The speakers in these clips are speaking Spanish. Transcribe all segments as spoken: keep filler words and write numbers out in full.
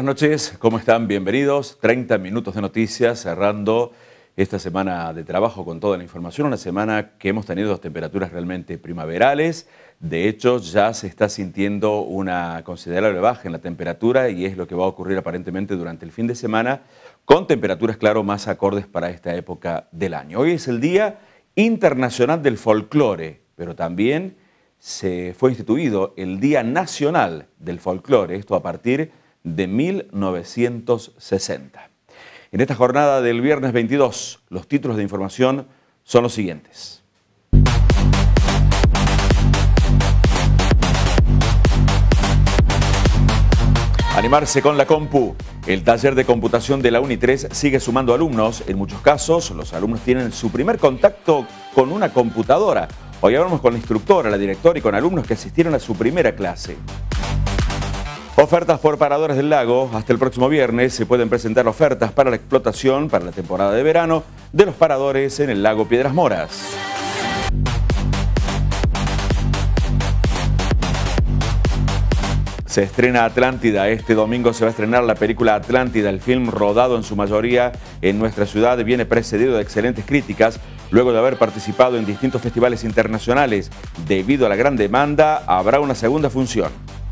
noches, ¿cómo están? Bienvenidos. treinta minutos de noticias cerrando esta semana de trabajo con toda la información. Una semana que hemos tenido temperaturas realmente primaverales. De hecho, ya se está sintiendo una considerable baja en la temperatura y es lo que va a ocurrir aparentemente durante el fin de semana con temperaturas, claro, más acordes para esta época del año. Hoy es el Día Internacional del Folclore, pero también se fue instituido el Día Nacional del Folclore, esto a partir de mil novecientos sesenta. En esta jornada del viernes veintidós, los títulos de información son los siguientes. Animarse con la compu. El taller de computación de la UNI tres sigue sumando alumnos. En muchos casos, los alumnos tienen su primer contacto con una computadora. Hoy hablamos con la instructora, la directora y con alumnos que asistieron a su primera clase. Ofertas por paradores del lago. Hasta el próximo viernes se pueden presentar ofertas para la explotación para la temporada de verano de los paradores en el lago Piedras Moras. Se estrena Atlántida. Este domingo se va a estrenar la película Atlántida. El film, rodado en su mayoría en nuestra ciudad, viene precedido de excelentes críticas luego de haber participado en distintos festivales internacionales. Debido a la gran demanda, habrá una segunda función.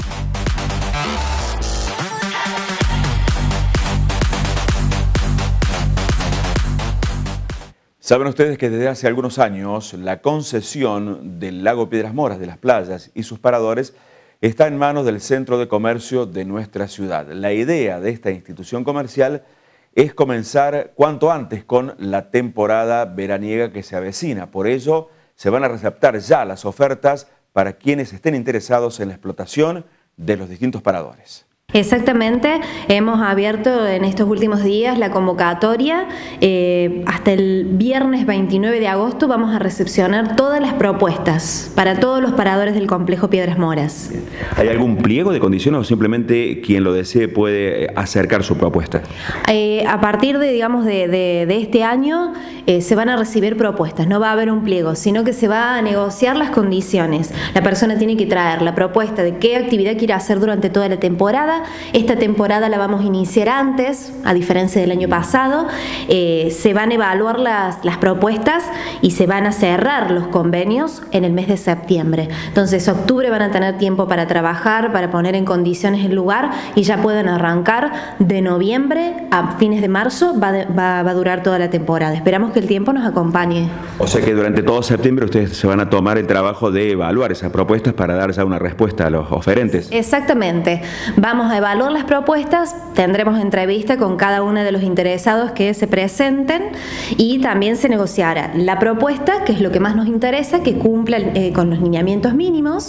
Saben ustedes que desde hace algunos años la concesión del lago Piedras Moras, de las playas y sus paradores, está en manos del Centro de Comercio de nuestra ciudad. La idea de esta institución comercial es comenzar cuanto antes con la temporada veraniega que se avecina. Por ello, se van a receptar ya las ofertas para quienes estén interesados en la explotación de los distintos paradores. Exactamente, hemos abierto en estos últimos días la convocatoria. Eh, hasta el viernes veintinueve de agosto vamos a recepcionar todas las propuestas para todos los paradores del complejo Piedras Moras. ¿Hay algún pliego de condiciones o simplemente quien lo desee puede acercar su propuesta? Eh, a partir de, digamos, de, de, de este año eh, se van a recibir propuestas, no va a haber un pliego, sino que se va a negociar las condiciones. La persona tiene que traer la propuesta de qué actividad quiere hacer durante toda la temporada. Esta temporada la vamos a iniciar antes, a diferencia del año pasado. Eh, se van a evaluar las, las propuestas y se van a cerrar los convenios en el mes de septiembre. Entonces, octubre van a tener tiempo para trabajar, para poner en condiciones el lugar y ya pueden arrancar. De noviembre a fines de marzo va, de, va, va a durar toda la temporada. Esperamos que el tiempo nos acompañe. O sea que durante todo septiembre ustedes se van a tomar el trabajo de evaluar esas propuestas para dar ya una respuesta a los oferentes. Exactamente. Vamos a evaluar las propuestas, tendremos entrevista con cada uno de los interesados que se presenten y también se negociará la propuesta, que es lo que más nos interesa, que cumpla eh, con los lineamientos mínimos,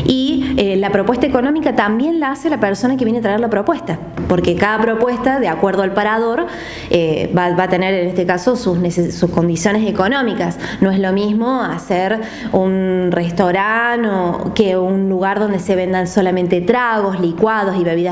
y eh, la propuesta económica también la hace la persona que viene a traer la propuesta, porque cada propuesta, de acuerdo al parador, eh, va, va a tener en este caso sus, sus condiciones económicas. No es lo mismo hacer un restaurante o que un lugar donde se vendan solamente tragos, licuados y bebidas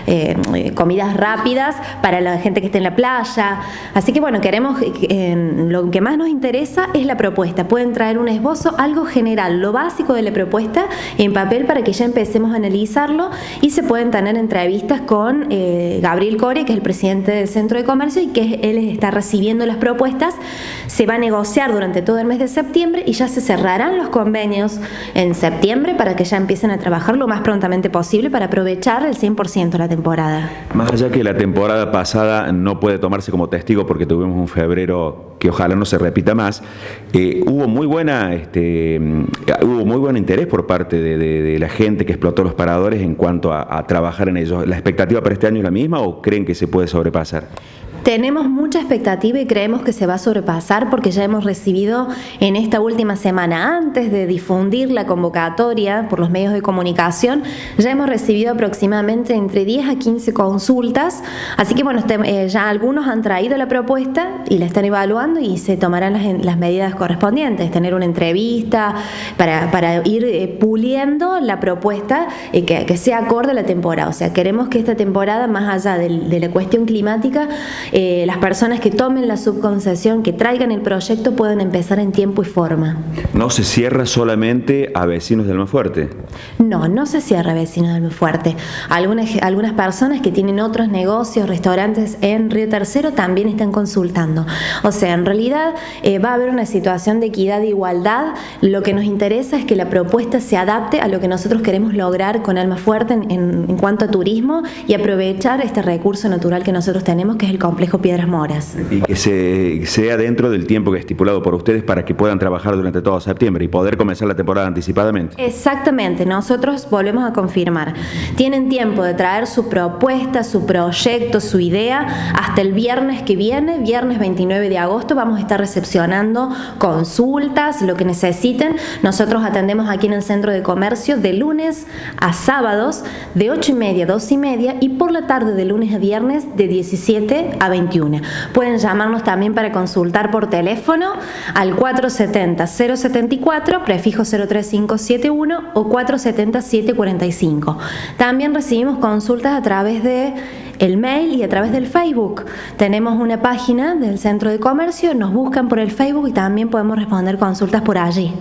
Eh, comidas rápidas para la gente que esté en la playa. Así que bueno, queremos, eh, lo que más nos interesa es la propuesta. Pueden traer un esbozo, algo general, lo básico de la propuesta en papel para que ya empecemos a analizarlo, y se pueden tener entrevistas con eh, Gabriel Core, que es el presidente del Centro de Comercio y que él está recibiendo las propuestas. Se va a negociar durante todo el mes de septiembre y ya se cerrarán los convenios en septiembre para que ya empiecen a trabajar lo más prontamente posible para aprovechar el cien por ciento la temporada. Más allá que la temporada pasada no puede tomarse como testigo porque tuvimos un febrero que ojalá no se repita más, eh, hubo muy buena este, hubo muy buen interés por parte de, de, de la gente que explotó los paradores en cuanto a, a trabajar en ellos. ¿La expectativa para este año es la misma o creen que se puede sobrepasar? Tenemos mucha expectativa y creemos que se va a sobrepasar porque ya hemos recibido en esta última semana, antes de difundir la convocatoria por los medios de comunicación, ya hemos recibido aproximadamente entre diez a quince consultas. Así que bueno, ya algunos han traído la propuesta y la están evaluando y se tomarán las, las medidas correspondientes, tener una entrevista para, para ir eh, puliendo la propuesta eh, que, que sea acorde a la temporada. O sea, queremos que esta temporada, más allá de, de la cuestión climática, eh, las personas que tomen la subconcesión, que traigan el proyecto, puedan empezar en tiempo y forma. ¿No se cierra solamente a vecinos de Almafuerte? No, no se cierra a vecinos de Almafuerte. Algunas, algunas personas que tienen otros negocios, restaurantes en Río Tercero también están consultando. O sea, en realidad eh, va a haber una situación de equidad e igualdad. Lo que nos interesa es que la propuesta se adapte a lo que nosotros queremos lograr con Almafuerte en, en, en cuanto a turismo y aprovechar este recurso natural que nosotros tenemos, que es el complejo Piedras Moras. Y que se, sea dentro del tiempo que es estipulado por ustedes para que puedan trabajar durante todo septiembre y poder comenzar la temporada anticipadamente. Exactamente, nosotros volvemos a confirmar. Tienen tiempo de traer su propuesta, su proyecto, su idea hasta el viernes que viene, viernes veintinueve de agosto. Vamos a estar recepcionando consultas, lo que necesiten. Nosotros atendemos aquí en el Centro de Comercio de lunes a sábados de ocho y media a dos y media y por la tarde de lunes a viernes de diecisiete a veintiuna. Pueden llamarnos también para consultar por teléfono al cuatro setenta cero setenta y cuatro, prefijo cero tres cinco siete uno o cuatro setenta siete cuarenta y cinco. También recibimos consultas a través de el mail y a través del Facebook. Tenemos una página del Centro de Comercio, nos buscan por el Facebook y también podemos responder consultas por allí.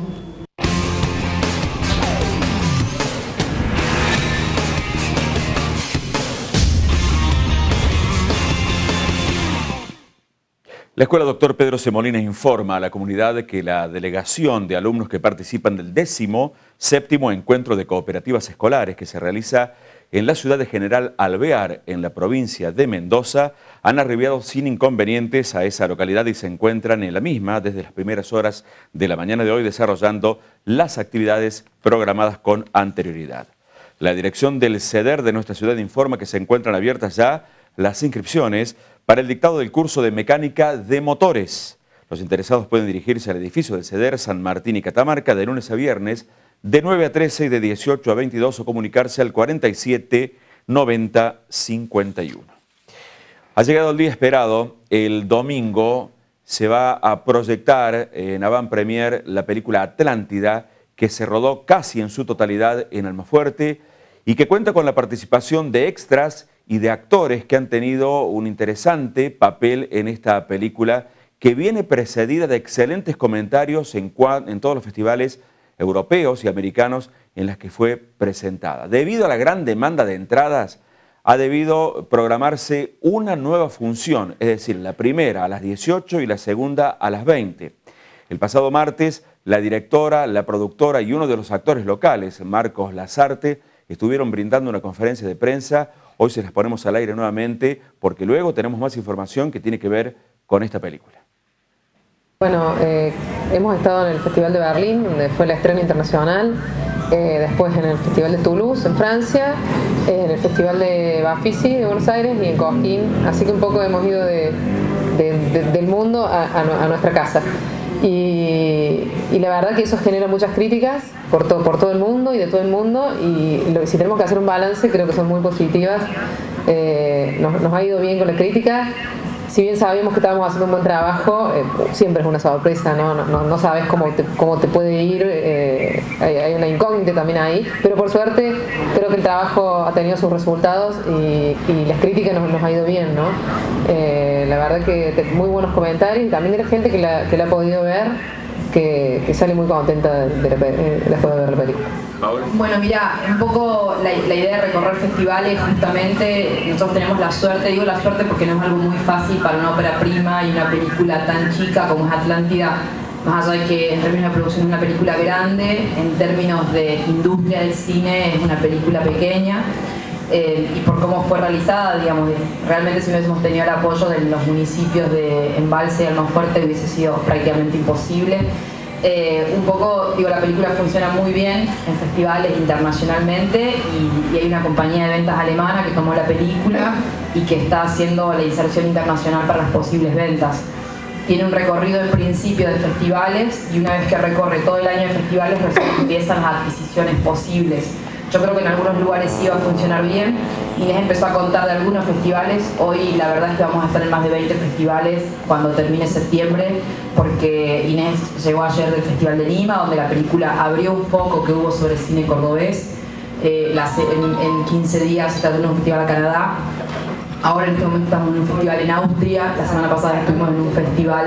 La Escuela Doctor Pedro C. Molina informa a la comunidad que la delegación de alumnos que participan del décimo séptimo Encuentro de Cooperativas Escolares que se realiza en la ciudad de General Alvear, en la provincia de Mendoza, han arribado sin inconvenientes a esa localidad y se encuentran en la misma desde las primeras horas de la mañana de hoy desarrollando las actividades programadas con anterioridad. La dirección del CEDER de nuestra ciudad informa que se encuentran abiertas ya las inscripciones para el dictado del curso de mecánica de motores. Los interesados pueden dirigirse al edificio del CEDER San Martín y Catamarca de lunes a viernes de nueve a trece y de dieciocho a veintidós o comunicarse al cuarenta y siete noventa cincuenta y uno. Ha llegado el día esperado. El domingo se va a proyectar en avant premier la película Atlántida, que se rodó casi en su totalidad en Almafuerte y que cuenta con la participación de extras y de actores que han tenido un interesante papel en esta película que viene precedida de excelentes comentarios en, en todos los festivales europeos y americanos en las que fue presentada. Debido a la gran demanda de entradas, ha debido programarse una nueva función, es decir, la primera a las dieciocho y la segunda a las veinte. El pasado martes, la directora, la productora y uno de los actores locales, Marcos Lazarte, estuvieron brindando una conferencia de prensa. Hoy se las ponemos al aire nuevamente porque luego tenemos más información que tiene que ver con esta película. Bueno, eh, hemos estado en el Festival de Berlín, donde fue la estreno internacional, eh, después en el Festival de Toulouse, en Francia, eh, en el Festival de Bafisi, de Buenos Aires, y en Cosquín, así que un poco hemos ido de, de, de, del mundo a, a, a nuestra casa. Y, y la verdad que eso genera muchas críticas por, to, por todo el mundo y de todo el mundo, y lo, si tenemos que hacer un balance creo que son muy positivas. Eh, nos, nos ha ido bien con la crítica. Si bien sabíamos que estábamos haciendo un buen trabajo, eh, siempre es una sorpresa, ¿no? No, no, no sabes cómo te, cómo te puede ir, eh, hay, hay una incógnita también ahí, pero por suerte creo que el trabajo ha tenido sus resultados y, y las críticas nos, nos ha ido bien, ¿no? Eh, la verdad que muy buenos comentarios y también de la gente que la, que la ha podido ver, que, que sale muy contenta de la, después de ver la película. Bueno, mira, un poco la, la idea de recorrer festivales, justamente nosotros tenemos la suerte, digo la suerte porque no es algo muy fácil para una ópera prima y una película tan chica como es Atlántida, más allá de que en términos de producción es una película grande, en términos de industria del cine es una película pequeña. Eh, y por cómo fue realizada, digamos, realmente si no hubiésemos tenido el apoyo de los municipios de Embalse y Almafuerte hubiese sido prácticamente imposible. Eh, un poco, digo, la película funciona muy bien en festivales internacionalmente y, y hay una compañía de ventas alemana que tomó la película y que está haciendo la inserción internacional para las posibles ventas. Tiene un recorrido en principio de festivales y una vez que recorre todo el año de festivales recién empiezan las adquisiciones posibles. Yo creo que en algunos lugares sí va a funcionar bien. Inés empezó a contar de algunos festivales. Hoy la verdad es que vamos a estar en más de veinte festivales cuando termine septiembre, porque Inés llegó ayer del Festival de Lima, donde la película abrió un foco que hubo sobre cine cordobés. Eh, las, en, en quince días está en un festival a Canadá. ahora en este momento estamos en un festival en Austria, la semana pasada estuvimos en un festival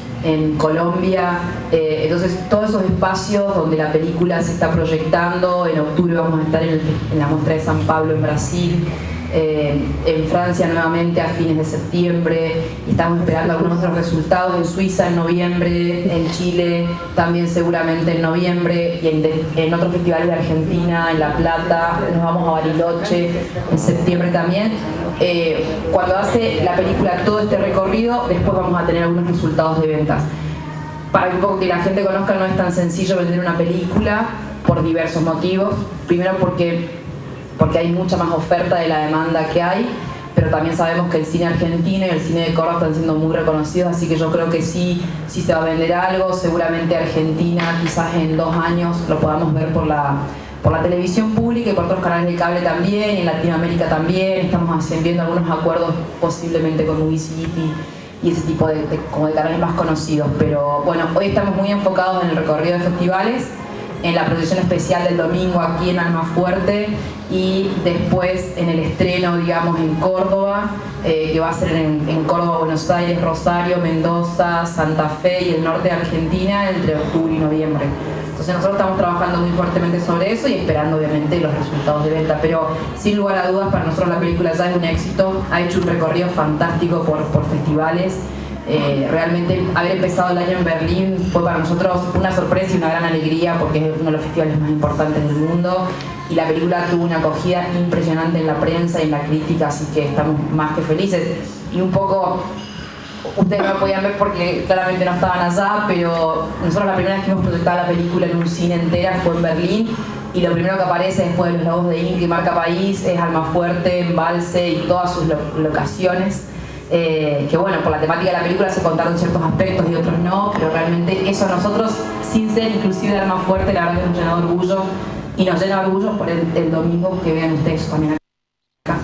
en Colombia, eh, entonces todos esos espacios donde la película se está proyectando, en octubre vamos a estar en, el, en la muestra de San Pablo en Brasil, eh, en Francia nuevamente a fines de septiembre, y estamos esperando algunos otros resultados en Suiza en noviembre, en Chile también seguramente en noviembre, y en, de, en otros festivales de Argentina, en La Plata, nos vamos a Bariloche en septiembre también. Eh, cuando hace la película todo este recorrido, después vamos a tener algunos resultados de ventas. Para que un poco que la gente conozca, no es tan sencillo vender una película por diversos motivos. Primero porque, porque hay mucha más oferta de la demanda que hay, pero también sabemos que el cine argentino y el cine de Córdoba están siendo muy reconocidos, así que yo creo que sí, sí se va a vender algo. Seguramente Argentina, quizás en dos años lo podamos ver por la... por la televisión pública y por otros canales de cable también, y en Latinoamérica también. Estamos haciendo algunos acuerdos posiblemente con Movie City y ese tipo de, de, como de canales más conocidos. Pero bueno, hoy estamos muy enfocados en el recorrido de festivales, en la proyección especial del domingo aquí en Almafuerte, y después en el estreno, digamos, en Córdoba, eh, que va a ser en, en Córdoba, Buenos Aires, Rosario, Mendoza, Santa Fe y el norte de Argentina entre octubre y noviembre. Entonces nosotros estamos trabajando muy fuertemente sobre eso y esperando obviamente los resultados de venta, pero sin lugar a dudas para nosotros la película ya es un éxito, ha hecho un recorrido fantástico por, por festivales. Eh, realmente haber empezado el año en Berlín fue para nosotros una sorpresa y una gran alegría, porque es uno de los festivales más importantes del mundo, y la película tuvo una acogida impresionante en la prensa y en la crítica, así que estamos más que felices. Y un poco, ustedes no podían ver porque claramente no estaban allá, pero nosotros la primera vez que hemos proyectado la película en un cine entera fue en Berlín, y lo primero que aparece después de los logos de Inca y Marca País es Almafuerte, Embalse y todas sus lo locaciones. Eh, que bueno, por la temática de la película se contaron ciertos aspectos y otros no, pero realmente eso a nosotros, sin ser inclusive de Almafuerte, la verdad que nos llena de orgullo, y nos llena de orgullo por el, el domingo que vean ustedes también acá.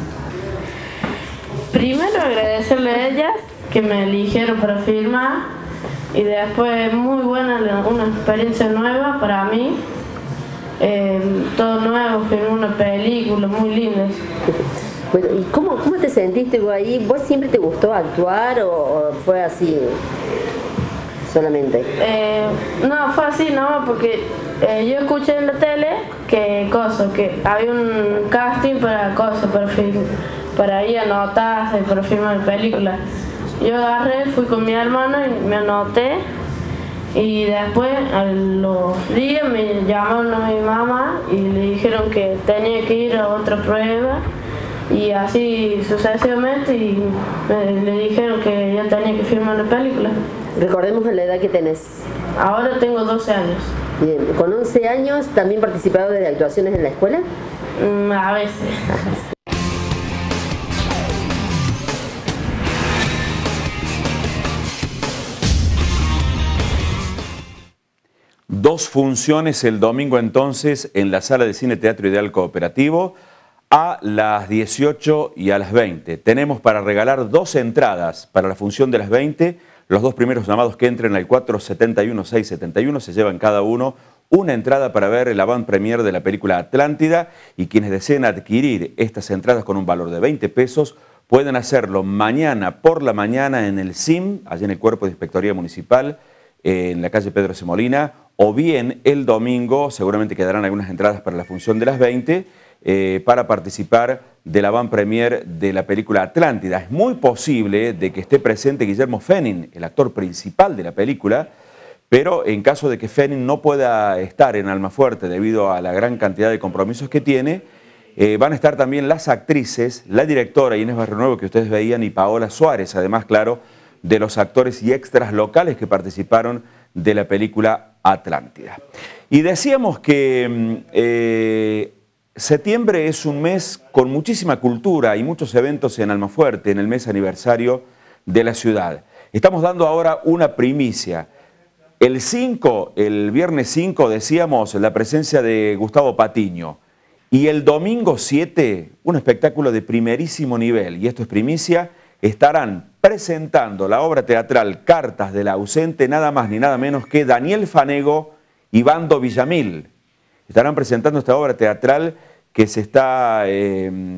Primero agradecerle a ellas que me eligieron para filmar, y después muy buena, una experiencia nueva para mí, eh, todo nuevo, filmé una película muy linda. Bueno, ¿y cómo, cómo te sentiste vos ahí? ¿Vos siempre te gustó actuar o, o fue así solamente? Eh, no, fue así, no, porque eh, yo escuché en la tele que cosa, que había un casting para cosas, para, film, para ir a anotarse, para filmar la película. Yo agarré, fui con mi hermano y me anoté, y después a los días me llamaron a mi mamá y le dijeron que tenía que ir a otra prueba, y así sucesivamente, y me, le dijeron que ya tenía que filmar la película. Recordemos la edad que tenés. Ahora tengo doce años. Bien, con once años también participado de actuaciones en la escuela. Mm, a veces. Dos funciones el domingo entonces en la Sala de Cine Teatro Ideal Cooperativo a las dieciocho y a las veinte. Tenemos para regalar dos entradas para la función de las veinte. Los dos primeros llamados que entren al cuatro siete uno, seis siete uno se llevan cada uno una entrada para ver el avant premier de la película Atlántida, y quienes deseen adquirir estas entradas con un valor de veinte pesos pueden hacerlo mañana por la mañana en el C I M, allí en el Cuerpo de Inspectoría Municipal, en la calle Pedro C. Molina, o bien el domingo, seguramente quedarán algunas entradas para la función de las veinte, eh, para participar del avant premier de la película Atlántida. Es muy posible de que esté presente Guillermo Fenning, el actor principal de la película, pero en caso de que Fenning no pueda estar en Almafuerte debido a la gran cantidad de compromisos que tiene, eh, van a estar también las actrices, la directora Inés Barrionuevo que ustedes veían y Paola Suárez, además, claro, de los actores y extras locales que participaron de la película Atlántida. Y decíamos que eh, septiembre es un mes con muchísima cultura y muchos eventos en Almafuerte, en el mes aniversario de la ciudad. Estamos dando ahora una primicia. El cinco, el viernes cinco, decíamos, la presencia de Gustavo Patiño. Y el domingo siete, un espectáculo de primerísimo nivel, y esto es primicia, estarán presentando la obra teatral Cartas del ausente, nada más ni nada menos que Daniel Fanego y Bando Villamil. Estarán presentando esta obra teatral que se está eh,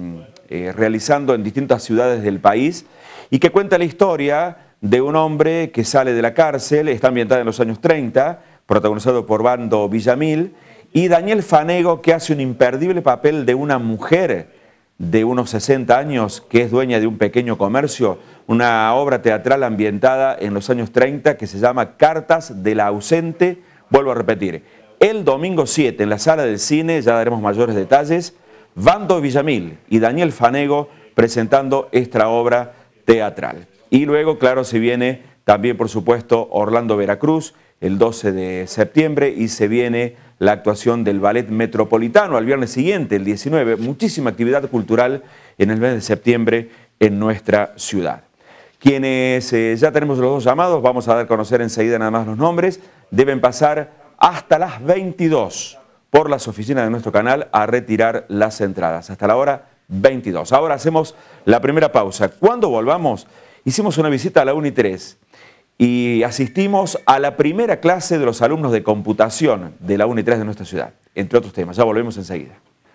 eh, realizando en distintas ciudades del país y que cuenta la historia de un hombre que sale de la cárcel, está ambientada en los años treinta, protagonizado por Vando Villamil, y Daniel Fanego, que hace un imperdible papel de una mujer de unos sesenta años que es dueña de un pequeño comercio, una obra teatral ambientada en los años treinta que se llama Cartas de la ausente. Vuelvo a repetir, el domingo siete en la sala del cine, ya daremos mayores detalles, Vando Villamil y Daniel Fanego presentando esta obra teatral. Y luego, claro, se viene también, por supuesto, Orlando Veracruz el doce de septiembre y se viene la actuación del Ballet Metropolitano al viernes siguiente, el diecinueve. Muchísima actividad cultural en el mes de septiembre en nuestra ciudad. Quienes eh, ya tenemos los dos llamados, vamos a dar a conocer enseguida nada más los nombres, deben pasar hasta las veintidós por las oficinas de nuestro canal a retirar las entradas. Hasta la hora veintidós. Ahora hacemos la primera pausa. Cuando volvamos, hicimos una visita a la UNI tres y asistimos a la primera clase de los alumnos de computación de la UNI tres de nuestra ciudad, entre otros temas. Ya volvemos enseguida.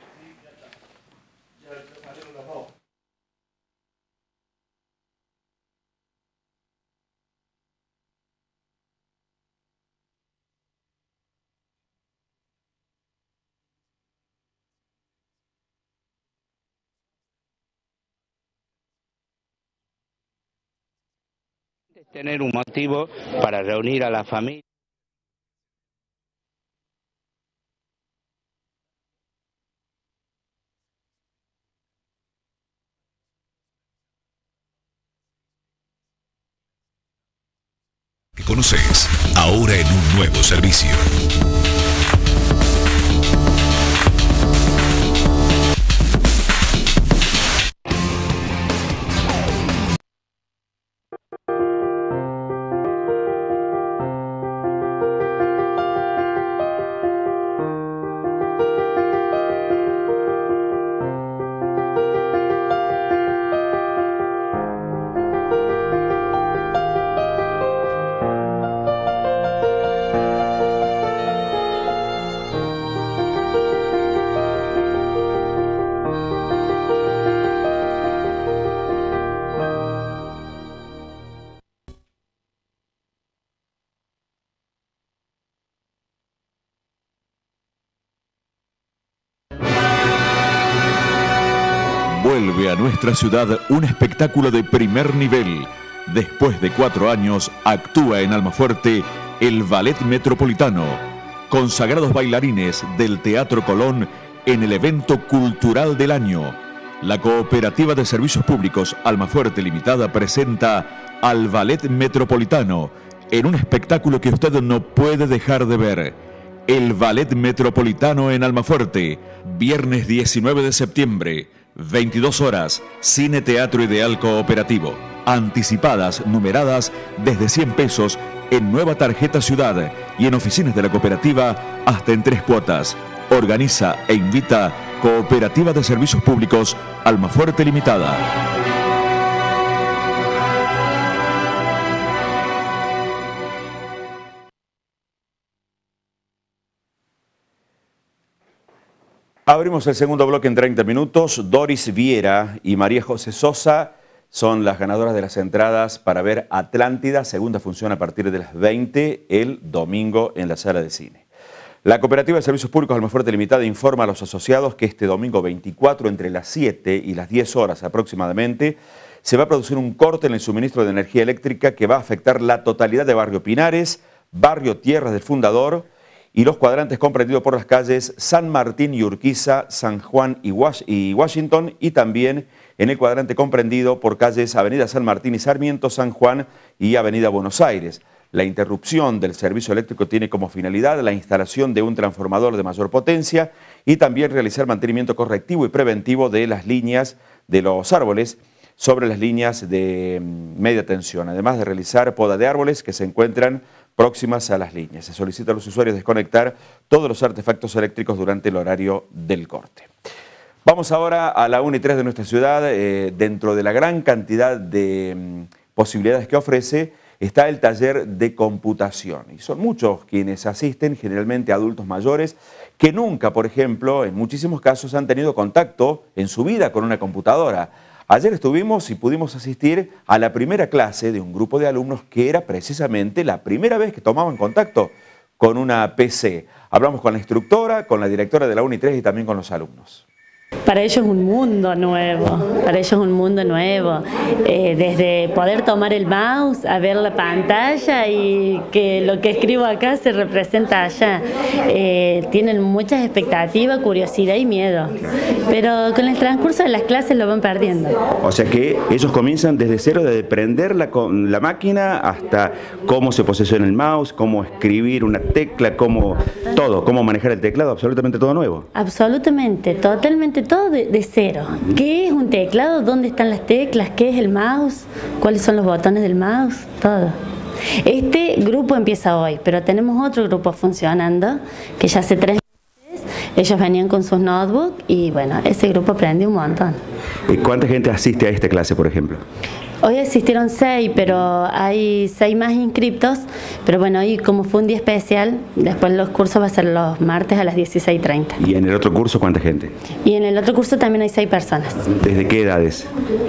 Tener un motivo para reunir a la familia. Que conoces ahora en un nuevo servicio. Vuelve a nuestra ciudad un espectáculo de primer nivel. Después de cuatro años, actúa en Almafuerte el Ballet Metropolitano. Consagrados bailarines del Teatro Colón en el evento cultural del año. La Cooperativa de Servicios Públicos Almafuerte Limitada presenta al Ballet Metropolitano en un espectáculo que usted no puede dejar de ver. El Ballet Metropolitano en Almafuerte, viernes diecinueve de septiembre, veintidós horas, Cine Teatro Ideal Cooperativo. Anticipadas, numeradas desde cien pesos en Nueva Tarjeta Ciudad y en oficinas de la cooperativa hasta en tres cuotas. Organiza e invita Cooperativa de Servicios Públicos Almafuerte Limitada. Abrimos el segundo bloque en treinta minutos. Doris Viera y María José Sosa son las ganadoras de las entradas para ver Atlántida, segunda función a partir de las veinte el domingo en la sala de cine. La Cooperativa de Servicios Públicos Almafuerte Limitada informa a los asociados que este domingo veinticuatro entre las siete y las diez horas aproximadamente se va a producir un corte en el suministro de energía eléctrica que va a afectar la totalidad de Barrio Pinares, Barrio Tierras del Fundador y los cuadrantes comprendidos por las calles San Martín y Urquiza, San Juan y Washington, y también en el cuadrante comprendido por calles Avenida San Martín y Sarmiento, San Juan y Avenida Buenos Aires. La interrupción del servicio eléctrico tiene como finalidad la instalación de un transformador de mayor potencia y también realizar mantenimiento correctivo y preventivo de las líneas de los árboles sobre las líneas de media tensión, además de realizar poda de árboles que se encuentran próximas a las líneas. Se solicita a los usuarios desconectar todos los artefactos eléctricos durante el horario del corte. Vamos ahora a la UNI tres de nuestra ciudad. Eh, dentro de la gran cantidad de mm, posibilidades que ofrece está el taller de computación. Y son muchos quienes asisten, generalmente adultos mayores, que nunca, por ejemplo, en muchísimos casos han tenido contacto en su vida con una computadora. Ayer estuvimos y pudimos asistir a la primera clase de un grupo de alumnos que era precisamente la primera vez que tomaban contacto con una P C. Hablamos con la instructora, con la directora de la UNI tres y también con los alumnos. Para ellos es un mundo nuevo, para ellos es un mundo nuevo, eh, desde poder tomar el mouse a ver la pantalla y que lo que escribo acá se representa allá. Eh, tienen muchas expectativas, curiosidad y miedo, pero con el transcurso de las clases lo van perdiendo. O sea que ellos comienzan desde cero, desde prender la, la máquina hasta cómo se posesiona el mouse, cómo escribir una tecla, cómo todo, cómo manejar el teclado, absolutamente todo nuevo. Absolutamente, totalmente todo de, de cero. ¿Qué es un teclado? ¿Dónde están las teclas? ¿Qué es el mouse? ¿Cuáles son los botones del mouse? Todo. Este grupo empieza hoy, pero tenemos otro grupo funcionando que ya hace tres meses. Ellos venían con sus notebooks y bueno, ese grupo aprendió un montón. ¿Y cuánta gente asiste a esta clase, por ejemplo? Hoy asistieron seis, pero hay seis más inscriptos. Pero bueno, hoy como fue un día especial, después los cursos va a ser los martes a las dieciséis treinta. ¿Y en el otro curso cuánta gente? Y en el otro curso también hay seis personas. ¿Desde qué edades?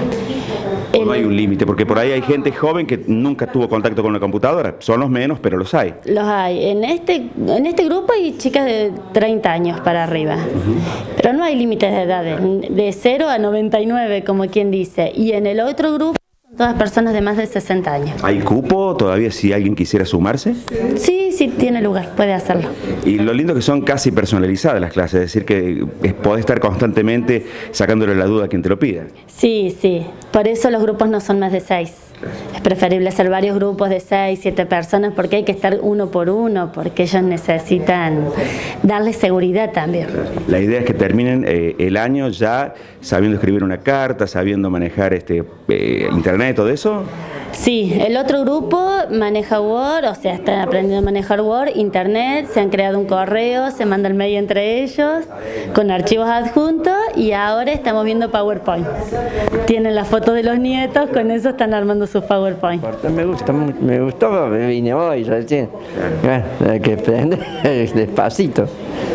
¿O no hay un límite? Porque por ahí hay gente joven que nunca tuvo contacto con la computadora. Son los menos, pero los hay. Los hay. En este, en este grupo hay chicas de treinta años para arriba. Uh-huh. Pero no hay límites de edades. De cero a noventa y nueve, como quien dice. Y en el otro grupo todas personas de más de sesenta años. ¿Hay cupo todavía si alguien quisiera sumarse? Sí, sí, tiene lugar, puede hacerlo. Y lo lindo que son casi personalizadas las clases, es decir, que podés estar constantemente sacándole la duda a quien te lo pida. Sí, sí, por eso los grupos no son más de seis. Es preferible hacer varios grupos de seis, siete personas porque hay que estar uno por uno, porque ellos necesitan darles seguridad también. La idea es que terminen eh, el año ya sabiendo escribir una carta, sabiendo manejar este eh, internet, todo eso. Sí, el otro grupo maneja Word, o sea, están aprendiendo a manejar Word, Internet, se han creado un correo, se manda el mail entre ellos, con archivos adjuntos, y ahora estamos viendo PowerPoint. Tienen la foto de los nietos, con eso están armando sus PowerPoint. Me gusta, me gustó, me vine hoy recién. Bueno, hay que aprender despacito,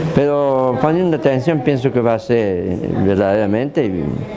pero poniendo atención pienso que va a ser verdaderamente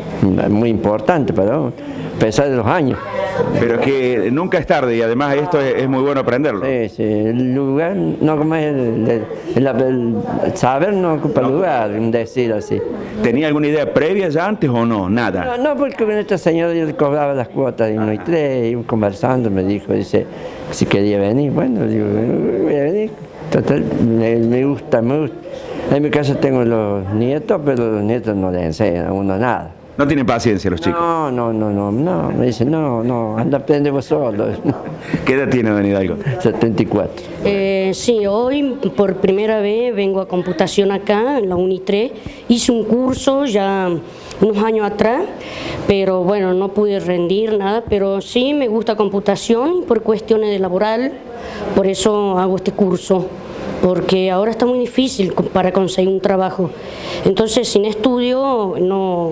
muy importante para uno, a pesar de los años. Pero que nunca es tarde y además esto es, es muy bueno aprenderlo. Sí, sí, el lugar no como es el, el, el, el saber no ocupa no. lugar, decir así. ¿Tenía alguna idea previa ya antes o no? Nada. No, no porque con esta señora yo le cobraba las cuotas de uno y tres, y conversando me dijo, dice, si quería venir, bueno, digo, voy a venir. Total, me, me gusta, me gusta. En mi casa tengo los nietos, pero los nietos no le enseñan a uno nada. No tienen paciencia los chicos. No, no, no, no, no, me dicen, no, no, anda, aprende vos solo. ¿Qué edad tiene don Hidalgo? setenta y cuatro. Eh, sí, hoy por primera vez vengo a computación acá, en la UNI tres. Hice un curso ya unos años atrás, pero bueno, no pude rendir nada, pero sí me gusta computación por cuestiones de laboral, por eso hago este curso. Porque ahora está muy difícil para conseguir un trabajo. Entonces, sin estudio no,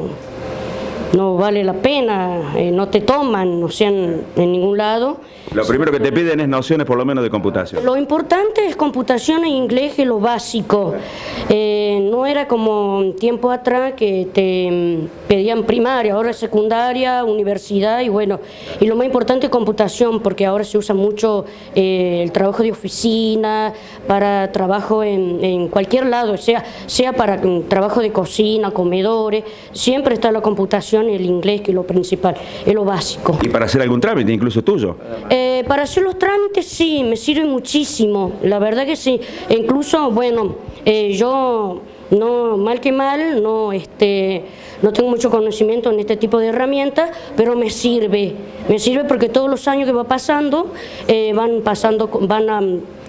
no vale la pena, eh, no te toman, o sea, en, en ningún lado. Lo primero que te piden es nociones por lo menos de computación. Lo importante es computación e inglés, que es lo básico. Eh, no era como tiempo atrás que te pedían primaria, ahora es secundaria, universidad y bueno. Y lo más importante es computación, porque ahora se usa mucho eh, el trabajo de oficina, para trabajo en, en cualquier lado, sea, sea para um, trabajo de cocina, comedores, siempre está la computación y el inglés, que es lo principal, es lo básico. ¿Y para hacer algún trámite, incluso tuyo? Eh, para hacer los trámites sí, me sirve muchísimo, la verdad que sí. E incluso, bueno, eh, yo no, mal que mal, no, este, no tengo mucho conocimiento en este tipo de herramientas, pero me sirve, me sirve porque todos los años que va pasando, eh, van pasando, van a,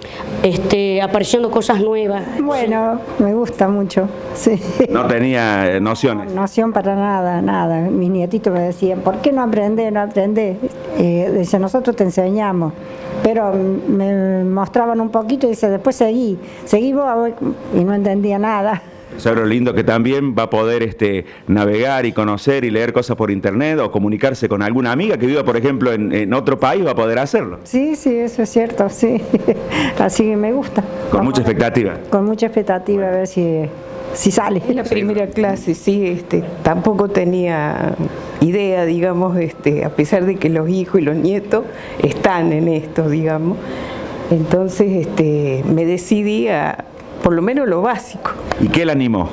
este, apareciendo cosas nuevas. Bueno, me gusta mucho, sí. No tenía nociones. No, noción para nada, nada. Mis nietitos me decían, ¿por qué no aprendes, no aprendes? Eh, dice, nosotros te enseñamos. Pero me mostraban un poquito y dice, después seguí, seguí vos, y no entendía nada. ¿Sabe lo lindo que también va a poder este, navegar y conocer y leer cosas por internet o comunicarse con alguna amiga que viva, por ejemplo, en, en otro país, va a poder hacerlo? Sí, sí, eso es cierto, sí. Así que me gusta. Con Vamos mucha expectativa. Con mucha expectativa, a ver si, si sale. En la primera clase, sí, este, tampoco tenía idea, digamos, este, a pesar de que los hijos y los nietos están en esto, digamos. Entonces este, me decidí a, por lo menos lo básico. ¿Y qué le animó?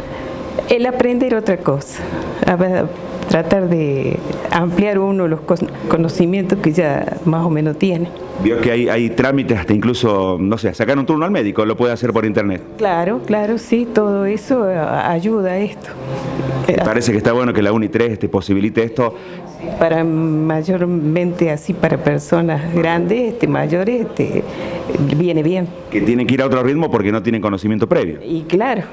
El aprender otra cosa, a ver, tratar de ampliar uno los conocimientos que ya más o menos tiene. Vio que hay, hay trámites hasta incluso, no sé, sacar un turno al médico, lo puede hacer por internet. Claro, claro, sí, todo eso ayuda a esto. ¿Me parece que está bueno que la UNITRES te posibilite esto? Para mayormente así para personas grandes, este, mayores, este, viene bien. Que tienen que ir a otro ritmo porque no tienen conocimiento previo. Y claro,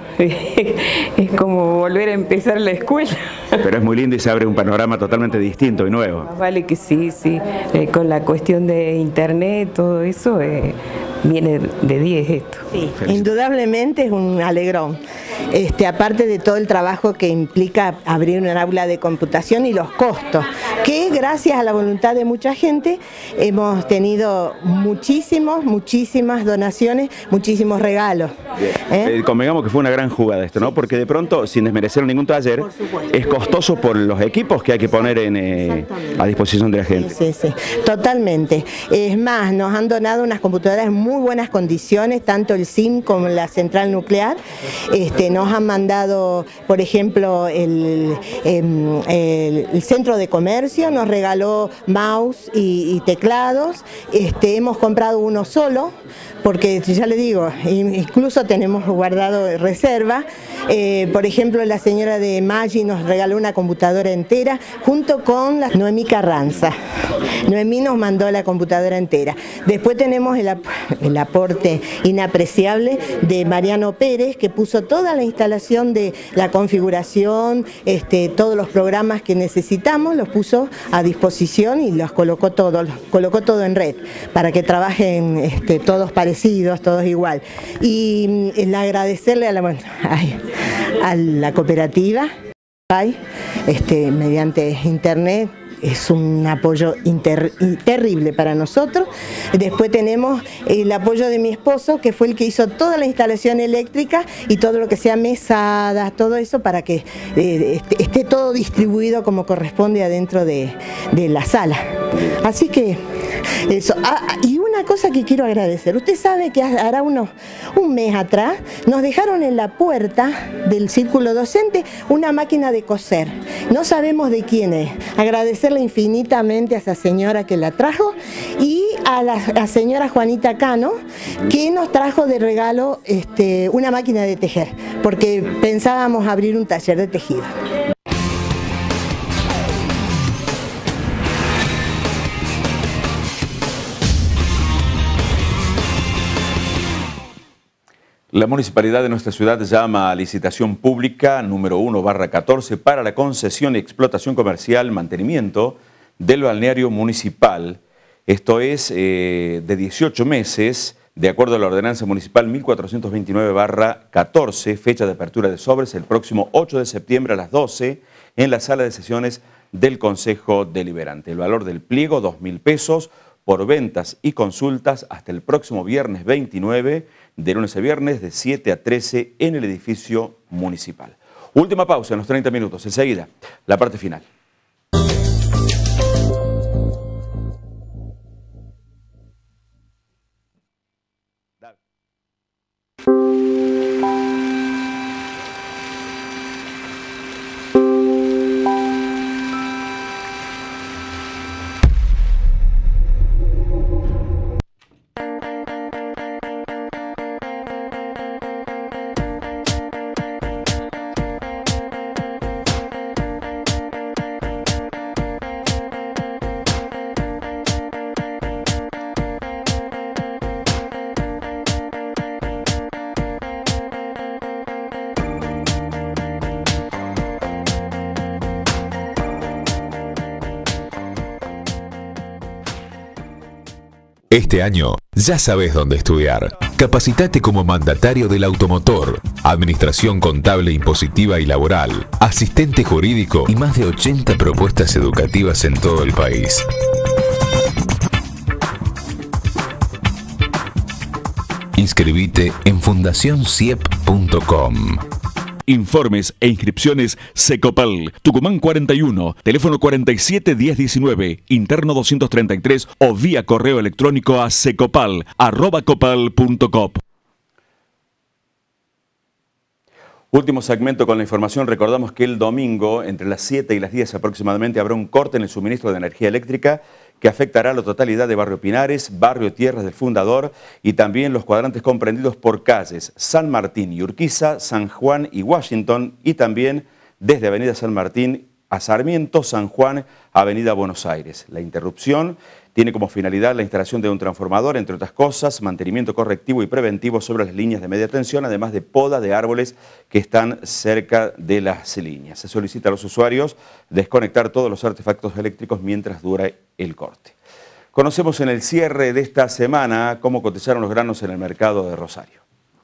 es como volver a empezar la escuela. Pero es muy lindo y se abre un panorama totalmente distinto y nuevo. Vale que sí, sí, eh, con la cuestión de internet, todo eso, eh, viene de diez esto. Sí, indudablemente es un alegrón. Este, aparte de todo el trabajo que implica abrir un aula de computación y los costos, que gracias a la voluntad de mucha gente hemos tenido muchísimos, muchísimas donaciones, muchísimos regalos. ¿Eh? Eh, convengamos que fue una gran jugada esto, ¿no? Porque de pronto, sin desmerecer ningún taller, es costoso por los equipos que hay que poner en, eh, a disposición de la gente. Sí, sí, sí, totalmente. Es más, nos han donado unas computadoras en muy buenas condiciones, tanto el S I M como la central nuclear. Este, nos han mandado, por ejemplo, el, el, el centro de comercio, nos regaló mouse y, y teclados. Este, hemos comprado uno solo, porque ya le digo, incluso tenemos guardado reserva. Eh, por ejemplo, la señora de Maggi nos regaló una computadora entera, junto con la Noemí Carranza. Noemí nos mandó la computadora entera. Después tenemos el, ap el aporte inapreciable de Mariano Pérez, que puso toda la instalación de la configuración, este, todos los programas que necesitamos, los puso a disposición y los colocó todos, los colocó todo en red, para que trabajen este, todos parecidos, todos igual. Y el agradecerle a la, bueno, ay, a la cooperativa, este, mediante internet, es un apoyo inter, terrible para nosotros. Después tenemos el apoyo de mi esposo, que fue el que hizo toda la instalación eléctrica y todo lo que sea mesadas, todo eso, para que eh, esté, esté todo distribuido como corresponde adentro de, de la sala. Así que eso. Ah, y una cosa que quiero agradecer, usted sabe que hará unos, un mes atrás nos dejaron en la puerta del círculo docente una máquina de coser. No sabemos de quién es. Agradecerle infinitamente a esa señora que la trajo y a la a señora Juanita Cano, que nos trajo de regalo este, una máquina de tejer, porque pensábamos abrir un taller de tejido. La municipalidad de nuestra ciudad llama a licitación pública número uno barra catorce para la concesión y explotación comercial, mantenimiento del balneario municipal. Esto es eh, de dieciocho meses, de acuerdo a la ordenanza municipal mil cuatrocientos veintinueve barra catorce, fecha de apertura de sobres el próximo ocho de septiembre a las doce en la sala de sesiones del Consejo Deliberante. El valor del pliego, dos mil pesos, por ventas y consultas hasta el próximo viernes veintinueve, de lunes a viernes, de siete a trece en el edificio municipal. Última pausa en los treinta minutos. Enseguida, la parte final. Este año ya sabes dónde estudiar. Capacitate como mandatario del automotor, administración contable, impositiva y laboral, asistente jurídico y más de ochenta propuestas educativas en todo el país. Inscribite en fundación ciep punto com. Informes e inscripciones Secopal, Tucumán cuarenta y uno, teléfono cuarenta y siete diez diecinueve, interno doscientos treinta y tres o vía correo electrónico a secopal arroba copal punto com. Último segmento con la información. Recordamos que el domingo, entre las siete y las diez aproximadamente, habrá un corte en el suministro de energía eléctrica que afectará a la totalidad de Barrio Pinares, Barrio Tierras del Fundador y también los cuadrantes comprendidos por calles San Martín y Urquiza, San Juan y Washington, y también desde Avenida San Martín a Sarmiento, San Juan, Avenida Buenos Aires. La interrupción tiene como finalidad la instalación de un transformador, entre otras cosas, mantenimiento correctivo y preventivo sobre las líneas de media tensión, además de poda de árboles que están cerca de las líneas. Se solicita a los usuarios desconectar todos los artefactos eléctricos mientras dura el corte. Conocemos en el cierre de esta semana cómo cotizaron los granos en el mercado de Rosario.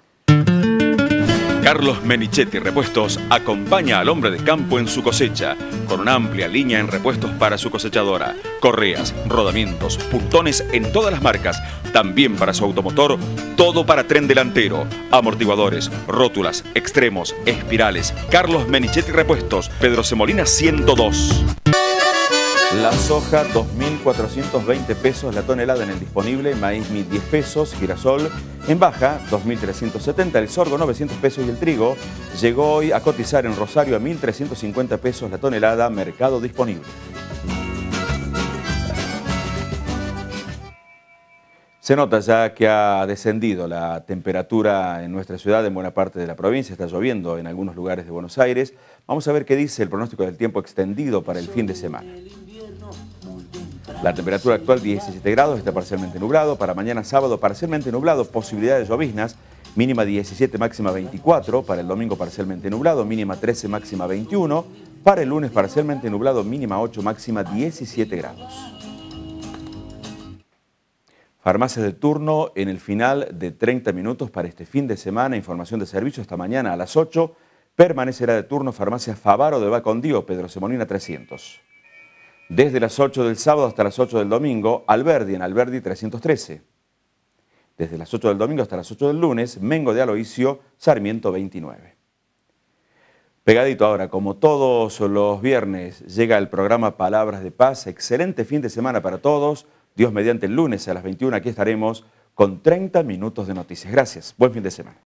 Carlos Menichetti Repuestos acompaña al hombre de campo en su cosecha, con una amplia línea en repuestos para su cosechadora, correas, rodamientos, puntones en todas las marcas, también para su automotor, todo para tren delantero, amortiguadores, rótulas, extremos, espirales. Carlos Menichetti Repuestos, Pedro Semolina ciento dos. La soja, dos mil cuatrocientos veinte pesos la tonelada en el disponible, maíz mil diez pesos, girasol en baja, dos mil trescientos setenta, el sorgo novecientos pesos y el trigo llegó hoy a cotizar en Rosario a mil trescientos cincuenta pesos la tonelada, mercado disponible. Se nota ya que ha descendido la temperatura en nuestra ciudad, en buena parte de la provincia, está lloviendo en algunos lugares de Buenos Aires. Vamos a ver qué dice el pronóstico del tiempo extendido para el fin de semana. La temperatura actual diecisiete grados, está parcialmente nublado. Para mañana sábado parcialmente nublado, posibilidad de lloviznas, mínima diecisiete, máxima veinticuatro. Para el domingo parcialmente nublado, mínima trece, máxima veintiuno. Para el lunes parcialmente nublado, mínima ocho, máxima diecisiete grados. Farmacias de turno en el final de treinta minutos para este fin de semana. Información de servicio esta mañana a las ocho. Permanecerá de turno Farmacia Favaro de Bacondío, Pedro Semolina trescientos. Desde las ocho del sábado hasta las ocho del domingo, Alberdi en Alberdi trescientos trece. Desde las ocho del domingo hasta las ocho del lunes, Mengo de Aloisio, Sarmiento veintinueve. Pegadito ahora, como todos los viernes, llega el programa Palabras de Paz. Excelente fin de semana para todos. Dios mediante el lunes a las veintiuna aquí estaremos con treinta minutos de noticias. Gracias. Buen fin de semana.